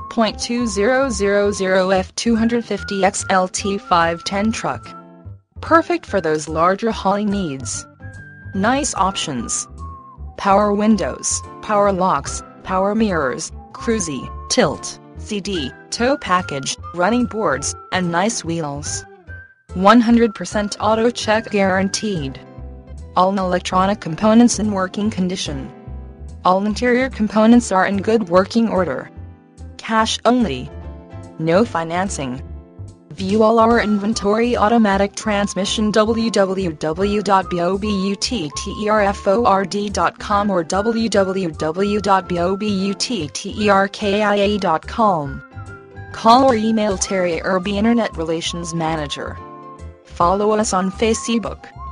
.2000 F-250 XLT 510 truck. Perfect for those larger hauling needs. Nice options: power windows, power locks, power mirrors, cruise, tilt, CD, tow package, running boards, and nice wheels. 100% AutoCheck guaranteed. All electronic components in working condition. All interior components are in good working order. Cash only. No financing. View all our inventory: automatic transmission www.bobutterford.com or www.bobutterkia.com. Call or email Terry Irby, Internet Relations Manager. Follow us on Facebook.